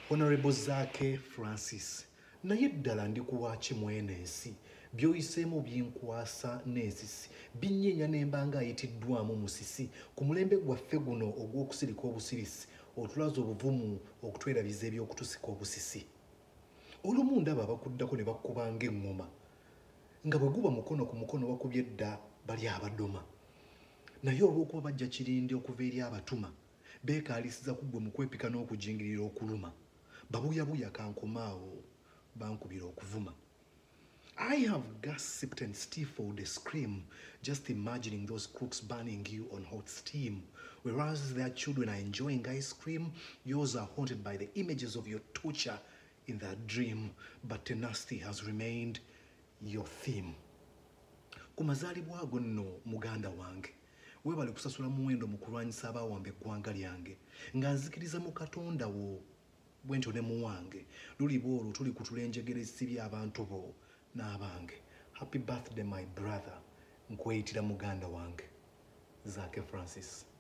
Honorable Zaake Francis, naye ddala ndikuwa ki mwene ensi by'oyiseemu binkwasa n'ensisi binnyenya n'emba nga ayitiddwamu musisi ku mulembe gwaffe guno ogw'okusirika obusirisi otulaza obuvumu okutwerabiza ebyokutusika obusisi. Olumu ndaba abakuddako ne bakkubanga eŋŋoma nga bwe guba mukono ku mukono bakubye dda bali abadoma, naye olw'okuba bajja kirindi okuva eri abatuma beekaalisiza ku ggwe mu kwepika n'okujingirira okuluma babuyabuya kankomaawo bankubira okuvuma. I have gasped and stifled a scream just imagining those crooks burning you on hot steam. Whereas their children are enjoying ice cream, yours are haunted by the images of your torture in that dream. But tenacity has remained your theme. Ku mazaalibwa ago nno muganda wange, weebale kusasula muwendo mu kulwanyisa abaawamba eggwanga lyange, nga nzikiriza mu Katonda wo bwentyo ne muwange luliba olwo tuli kutula enjegere esibye abantu bo n'abange. Happy birthday my brother, nkweyitira muganda wange Zaake Francis.